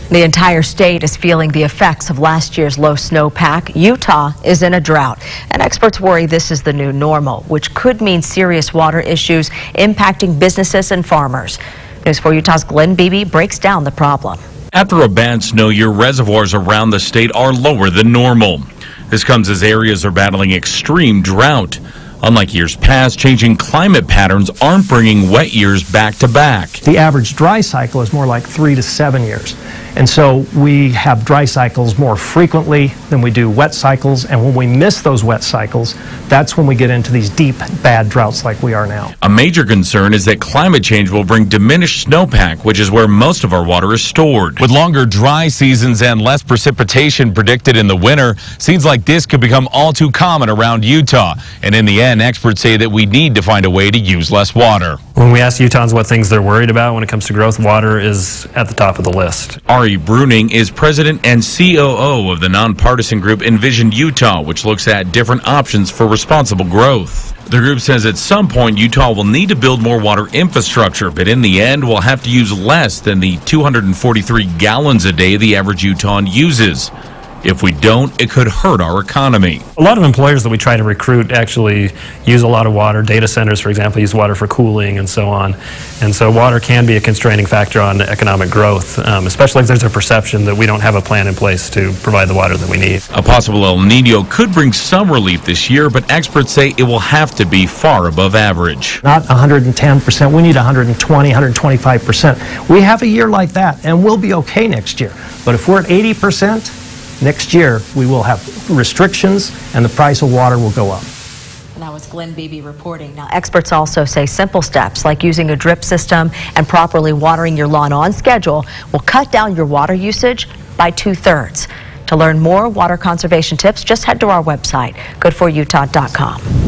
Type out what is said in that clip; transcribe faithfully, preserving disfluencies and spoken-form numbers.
The entire state is feeling the effects of last year's low snowpack. Utah is in a drought, and experts worry this is the new normal, which could mean serious water issues impacting businesses and farmers. News four Utah's Glenn Beebe breaks down the problem. After a bad snow year, reservoirs around the state are lower than normal. This comes as areas are battling extreme drought. Unlike years past, changing climate patterns aren't bringing wet years back to back. The average dry cycle is more like three to seven years. And so we have dry cycles more frequently than we do wet cycles. And when we miss those wet cycles, that's when we get into these deep, bad droughts like we are now. A major concern is that climate change will bring diminished snowpack, which is where most of our water is stored. With longer dry seasons and less precipitation predicted in the winter, scenes like this could become all too common around Utah. And in the end, experts say that we need to find a way to use less water. When we ask Utahns what things they're worried about when it comes to growth, water is at the top of the list. Ari Bruning is president and C O O of the nonpartisan group Envision Utah, which looks at different options for responsible growth. The group says at some point Utah will need to build more water infrastructure, but in the end we'll have to use less than the two hundred forty-three gallons a day the average Utahn uses. If we don't, it could hurt our economy. A lot of employers that we try to recruit actually use a lot of water. Data centers, for example, use water for cooling and so on. And so water can be a constraining factor on economic growth, um, especially if there's a perception that we don't have a plan in place to provide the water that we need. A possible El Nino could bring some relief this year, but experts say it will have to be far above average. Not one hundred ten percent. We need one hundred twenty, one hundred twenty-five percent. We have a year like that, and we'll be okay next year. But if we're at eighty percent, next year, we will have restrictions and the price of water will go up. That was Glenn Beebe reporting. Now, experts also say simple steps like using a drip system and properly watering your lawn on schedule will cut down your water usage by two-thirds. To learn more water conservation tips, just head to our website, good for utah dot com.